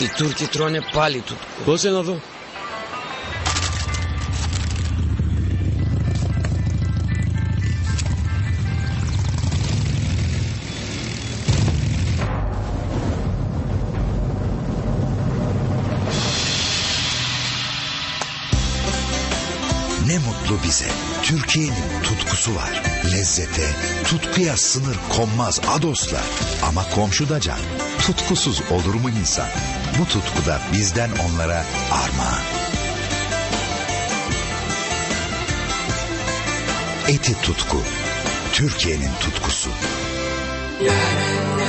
I turchi trone pali tutku. Cosa novo? Ne mutlu bize. Türkiye'nin tutkusu var. Lezzete, tutkuya sınır konmaz adoslar. Ama komşuda can. Tutkusuz olur mu insan? Bu tutku da bizden onlara armağan. Eti Tutku. Türkiye'nin tutkusu.